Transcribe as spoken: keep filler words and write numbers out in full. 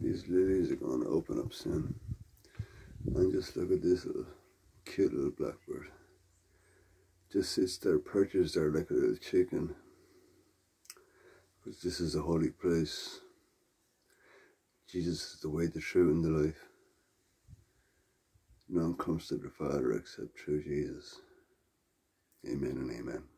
These lilies are going to open up soon. And just look at this little cute little blackbird. Just sits there, perches there like a little chicken. Because this is a holy place. Jesus is the way, the truth, and the life. None comes to the Father except through Jesus. Amen and amen.